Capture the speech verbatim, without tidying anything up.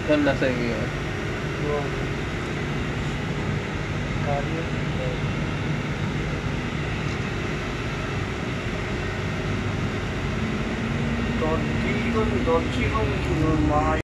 Kan nasa iyo yun. Yung karyo. Dodgy con, dodgy con, mga